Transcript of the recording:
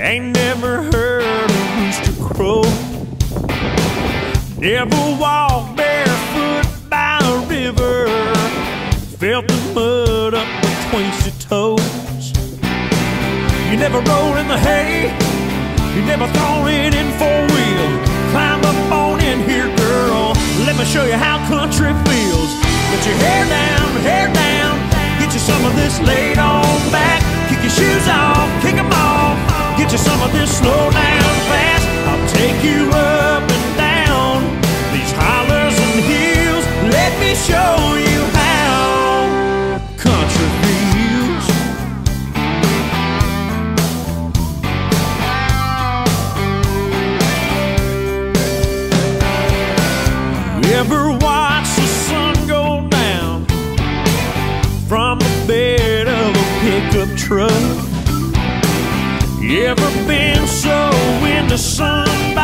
Ain't never heard a rooster crow. Never walked barefoot by a river. Felt the mud up between your toes. You never rolled in the hay. You never thrown it in four-wheel. Climb up on in here, girl. Let me show you how country feels. Put your hair down. Get you some of this laid on back. Kick your shoes off, kick them off. Get you some of this slow down fast. I'll take you up and down these hollers and hills. Let me show you how country feels. You ever watch the sun go down from the bed of a pickup truck? You ever been so into sunburn